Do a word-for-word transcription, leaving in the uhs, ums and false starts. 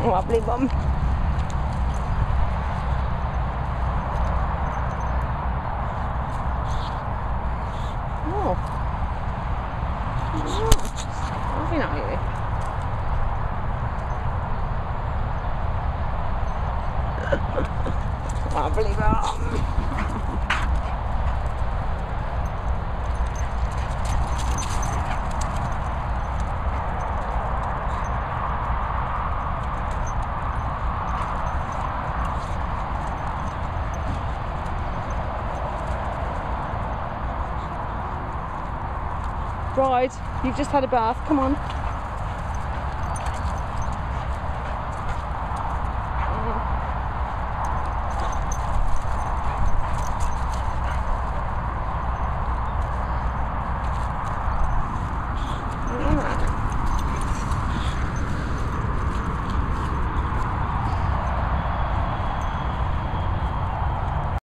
Wobbly bum. Oh. Oh. Lovely now, you. Wobbly bum. Right, you've just had a bath, come on.